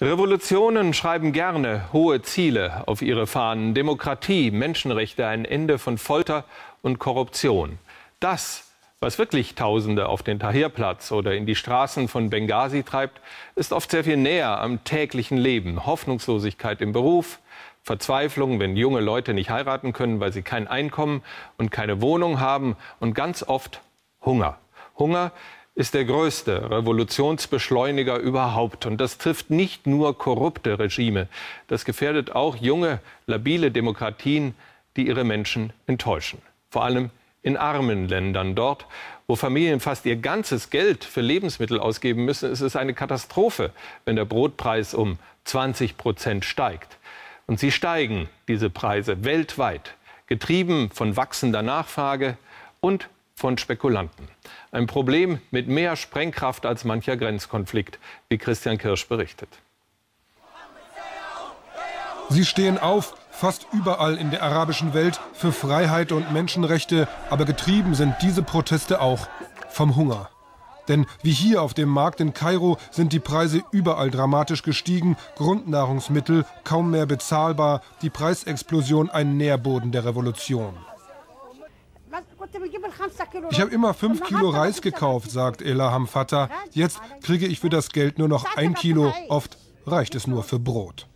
Revolutionen schreiben gerne hohe Ziele auf ihre Fahnen. Demokratie, Menschenrechte, ein Ende von Folter und Korruption. Das, was wirklich Tausende auf den Tahrirplatz oder in die Straßen von Benghazi treibt, ist oft sehr viel näher am täglichen Leben. Hoffnungslosigkeit im Beruf, Verzweiflung, wenn junge Leute nicht heiraten können, weil sie kein Einkommen und keine Wohnung haben, und ganz oft Hunger. Hunger ist der größte Revolutionsbeschleuniger überhaupt. Und das trifft nicht nur korrupte Regime. Das gefährdet auch junge, labile Demokratien, die ihre Menschen enttäuschen. Vor allem in armen Ländern. Dort, wo Familien fast ihr ganzes Geld für Lebensmittel ausgeben müssen, ist es eine Katastrophe, wenn der Brotpreis um 20% steigt. Und sie steigen, diese Preise, weltweit, getrieben von wachsender Nachfrage und von Spekulanten. Ein Problem mit mehr Sprengkraft als mancher Grenzkonflikt, wie Christian Kirsch berichtet. Sie stehen auf, fast überall in der arabischen Welt, für Freiheit und Menschenrechte. Aber getrieben sind diese Proteste auch vom Hunger. Denn wie hier auf dem Markt in Kairo sind die Preise überall dramatisch gestiegen. Grundnahrungsmittel kaum mehr bezahlbar. Die Preisexplosion ein Nährboden der Revolution. Ich habe immer 5 Kilo Reis gekauft, sagt Elham Fatah. Jetzt kriege ich für das Geld nur noch 1 Kilo. Oft reicht es nur für Brot.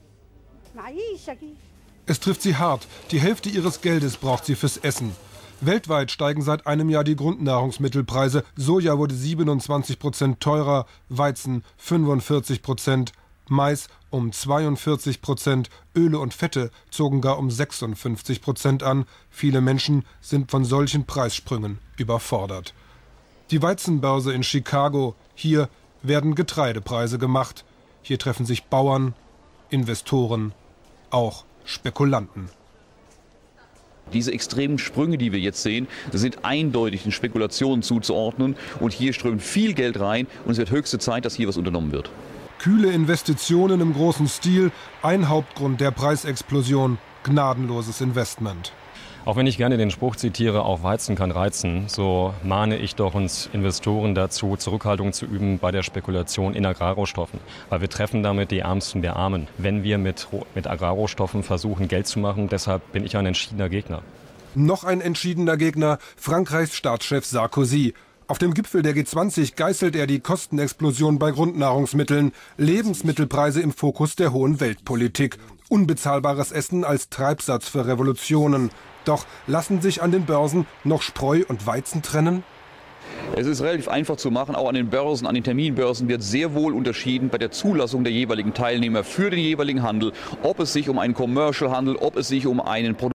Es trifft sie hart. Die Hälfte ihres Geldes braucht sie fürs Essen. Weltweit steigen seit einem Jahr die Grundnahrungsmittelpreise. Soja wurde 27% teurer, Weizen 45%, Mais um 42%, Öle und Fette zogen gar um 56% an. Viele Menschen sind von solchen Preissprüngen überfordert. Die Weizenbörse in Chicago, hier werden Getreidepreise gemacht. Hier treffen sich Bauern, Investoren, auch Spekulanten. Diese extremen Sprünge, die wir jetzt sehen, sind eindeutig den Spekulationen zuzuordnen. Und hier strömt viel Geld rein und es wird höchste Zeit, dass hier was unternommen wird. Kühle Investitionen im großen Stil, ein Hauptgrund der Preisexplosion, gnadenloses Investment. Auch wenn ich gerne den Spruch zitiere, auch Weizen kann reizen, so mahne ich doch uns Investoren dazu, Zurückhaltung zu üben bei der Spekulation in Agrarrohstoffen. Weil wir treffen damit die Ärmsten der Armen, wenn wir mit Agrarrohstoffen versuchen, Geld zu machen. Deshalb bin ich ein entschiedener Gegner. Noch ein entschiedener Gegner, Frankreichs Staatschef Sarkozy. Auf dem Gipfel der G20 geißelt er die Kostenexplosion bei Grundnahrungsmitteln, Lebensmittelpreise im Fokus der hohen Weltpolitik. Unbezahlbares Essen als Treibsatz für Revolutionen. Doch lassen sich an den Börsen noch Spreu und Weizen trennen? Es ist relativ einfach zu machen. Auch an den Börsen, an den Terminbörsen wird sehr wohl unterschieden bei der Zulassung der jeweiligen Teilnehmer für den jeweiligen Handel, ob es sich um einen Commercial handelt, ob es sich um einen